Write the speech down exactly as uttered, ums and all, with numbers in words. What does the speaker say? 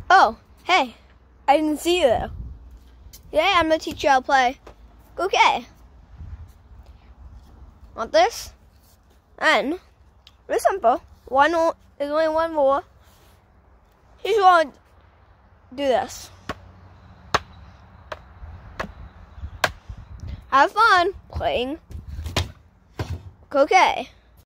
Oh, hey. I didn't see you though. Yeah, I'm gonna teach you how to play croquet. Want this? And it's simple. One more, there's only one more. You just want to do this. Have fun playing croquet.